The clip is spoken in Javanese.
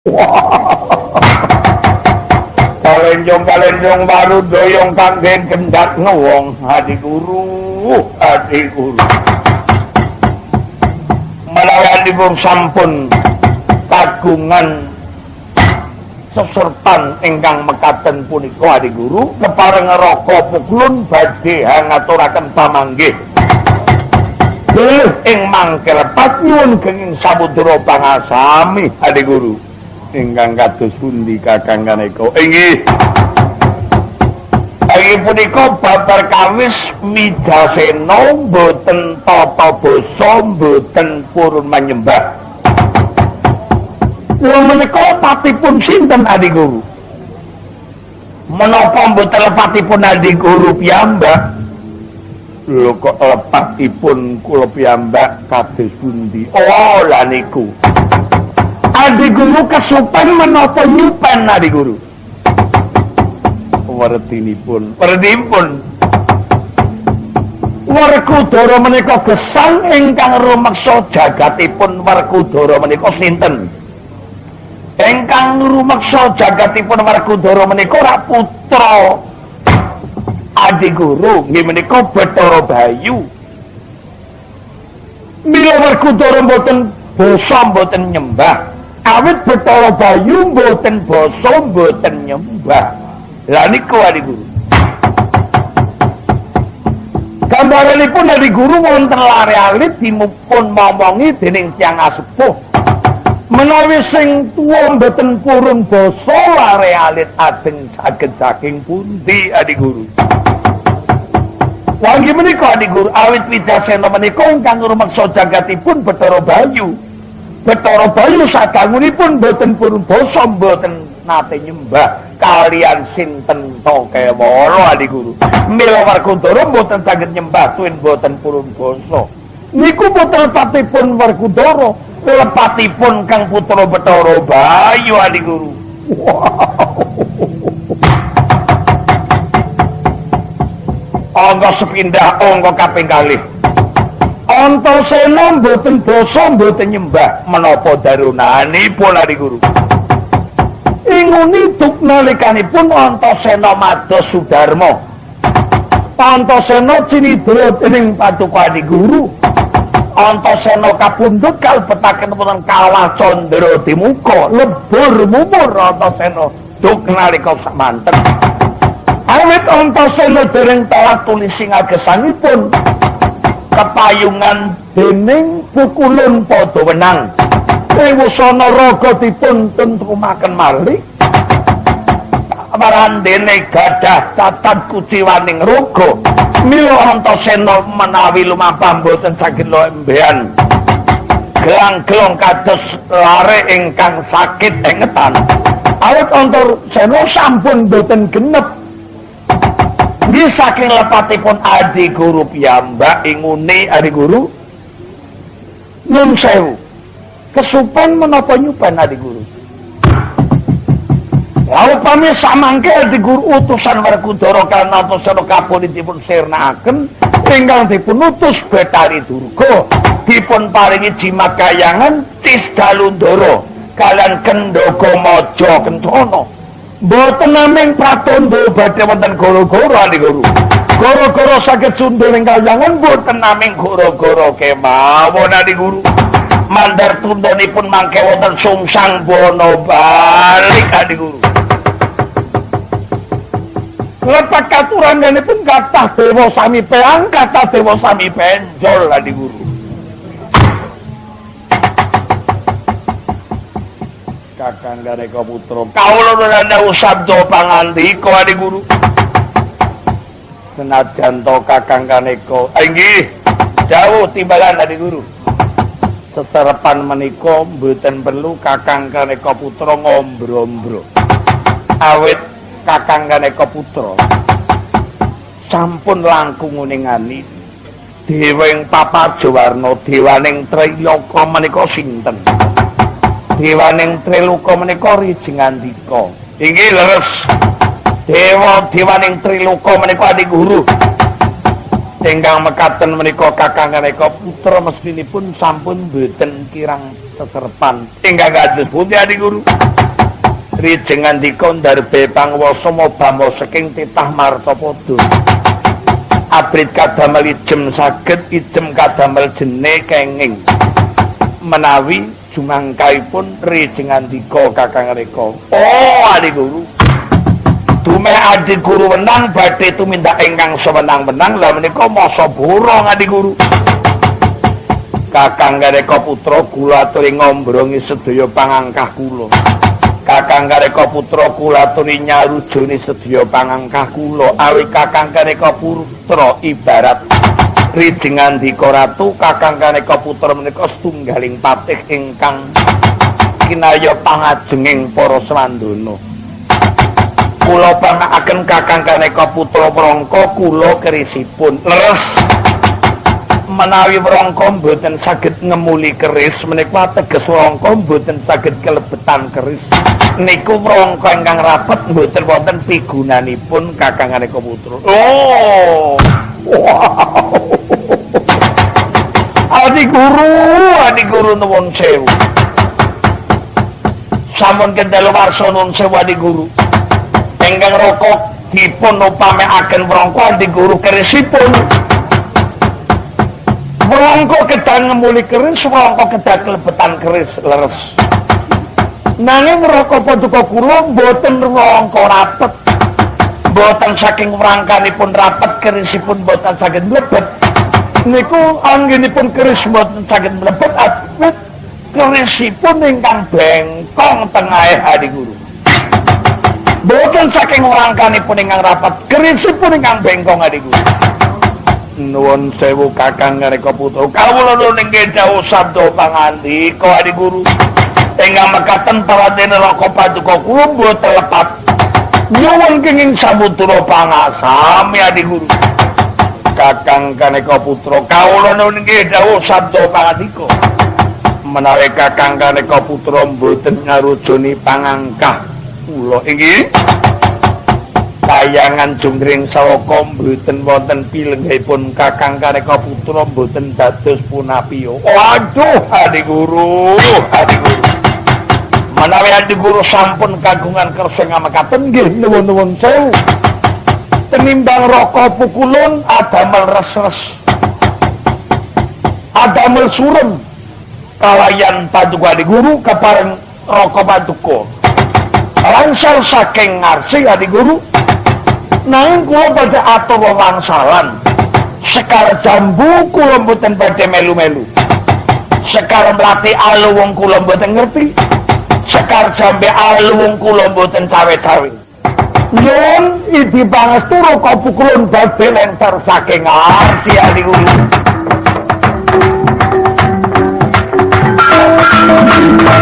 Kalenjong baru doyong kangge gendak ngewong. Adi guru. Menawi sampun kagungan sesertan ingkang mekaten punika Adi Guru kepareng raka pukulun badhe ngaturaken pamanggih ing mangkel patnyuwun kenging samudra pangasami Adi Guru ingkang kados pundi Kakang Kaneka inggih punika babar kawis Midasena boten tata basa boten purun menyembah. Lha menika patipun sinten Adi Guru? Menapa mboten lepatipun Adi Guru piyambak? Lho kok lepatipun kula piyambak kados pundi? Oh, lha niku. Adi Guru kesupen menapa nyupen Adi Guru? Werdinipun. Werkudara menika gesang ingkang rumeksa jagatipun Werkudara menika sinten? Ingkang rumeksa jagatipun Werkudara menika rak putra Adi Guru nggih menika Bathara Bayu. Mila Werkudara mboten basa mboten nyembah, awit Bathara Bayu mboten basa mboten nyembah. Lah niku Adi Guru. Gambaranipun Adi Guru wonten lare alit dimupun momongi dening tiyang asepuh. Menawi sing tuwa mboten purun basa lare alit ajeng saged saking pundi Adi Guru? Wangi menika Adi Guru awit Widasena menika ingkang rumeksa jagatipun Bathara Bayu. Bathara Bayu sadangunipun mboten purun basa mboten nate nyembah kalian sinten to kewara Adi Guru. Mila Werkudara mboten saged nyembah tuwin mboten purun basa. Niku boten lepatipun Werkudara, lepatipun Kang Putra Bathara Bayu Adi Guru. Angga sepindah angga kaping kalih. Antasena mboten basa mboten nyembah menapa darunanipun Adi Guru. Inguni duk nalikanipun Antasena mados Sudarma. Antasena cinidra dening Paduka Adi Guru. Antasena kapundhut kalebetaken wonten Kawah Candra Dimuka, lebur mumur Antasena duk nalika samanten. Awit Antasena dereng tawah tulising agesanipun kepayungan dening pukulun padha wenang. Ewusana raga dipun tentrumaken malih marandene gadah cacat kuciwaning raga. Mila Antasena menawi lumampah boten saged embean gelang-gelang kados lare ingkang sakit engetan. Awit Antasena sampun boten genep. Nggih saking lepatipun Adi Guru piyambak ingune Adi Guru nyun sewu. Kesupen menapa nyupen Adi Guru? Lalu pami samangke Adi Guru utusan Werkudara kan Antasena kapunipun sirnakaken ingkang dipun utus Betari Durga dipun paringi jimat kayangan Cisdalundara kalian Kendaga Maja Kencana. Mboten naming pratandha badhe wonten gara-gara Adi Guru. Gara-gara saged sundul ing kayangan mboten naming gara-gara kemawon Adi Guru. Mandar tundhanipun mangke wonten sungsang bono balik Adi Guru. Lepat katuranipun kathah dewa sami peang, kathah dewa sami penjol Adi Guru. Kakang Kaneka Putra, kawula nandhang sabda pangandika Adi Guru. Senajan to Kakang Kaneka, inggih dawuh timbalan Adi Guru. Seterepan menika mboten perlu Kakang Kaneka Putra ngombro-ombro. Awit Kakang Kaneka Putra sampun langkung ningani Deweng Papajawarna, dewaning Triloka menika sinten? Dewaning Triloka menika Rijengandika. Inggih leres. Dewaning Triloka menika Adi Guru. Ingkang mekaten menika Kakang Kaneka Putra mestinipun sampun boten kirang seserepan. Ingkang kados pundi Adi Guru? Rijeng ngandika ndarbe pangwasa mobamo saking titah martapada. Abrit kadamel ijem saged ijem kadamel jene kenging. Menawi jumangkaipun Rijeng ngandika Kakang Reka. Oh, Adi Guru. Dumeh Adi Guru wenang badhe tumindak ingkang sewenang-wenang lha menika masa borong Adi Guru. Kakang Reka putra kula aturi ngombrongi sedaya pangangkah kula. Kakang Reka putra kula aturi nyarujoni sedaya pangangkah kula. Awi Kakang Reka putra ibarat Rijeng ngandika ratu, Kakang Reka putra menika setunggaling patih ingkang kinaya pangajenging para swandana. Kula panakaken Kakang Reka putra Wrangka kula kerisipun leres. Menawi Wrangka mboten saged ngemuli keris menika teges Wrangka mboten saged kelebetan keris. Niku Wrangka ingkang rapet mboten wonten pigunanipun Kakang Reka putra. Oh. Wow. Adi Guru nuwun sewu. Sampun kendalo warsa nuwun sewu Adi Guru. Ingkang Raka dipun upamekaken Wrangka Adi Guru kerisipun. Wrangka kedah ngemuli keris, Wrangka kedah kelebetan keris leres. Nanging Raka Paduka kula mboten Wrangka rapet. Mboten saking wrangkanipun rapet kerisipun mboten saged mlebet. Niku anggenipun keris mboten saged mlebet awit kerisipun ingkang bengkong tengahé Adi Guru. Mboten saking wrangkanipun ingkang rapet, kerisipun ingkang bengkong Adi Guru. Nuwun sewu Kakang Reka putra. Kawula nggih dawuh sabda pangandika Adi Guru. Ingkang mekaten pawadene Raka Paduka kula mboten lepat. Nyuwun kenging samudra pangasami Adi Guru. Kakang Reka putra, kawula nggih dawuh sabda pangandika. Menawi Kakang Reka putra mboten ngarujoni pangangkah kula inggih kayangan jungkring sawaka mboten wonten pilenggahipun Kakang Reka putra mboten dados punapiya. Waduh Adi Guru, Adi Guru. Menawi Adi Guru sampun kagungan kersa ngamekaten nggih nuwun sewu. Tenimbang Raka pukulun adamel res-res. Adamel surem kalayan Paduka Adi Guru kepareng Raka Paduka. Langsal saking ngarsi Adi Guru. Nanging kula badhe atur wangsalan. Sekar jambu kula mboten badhe melu-melu. Sekar mlati aluwung kula mboten ngerti. Sekar jambe aluwung kula mboten cawe-cawe. Nyuwun idi pangestu Raka pukulun badhe lenter saking ngarsi Adi Guru.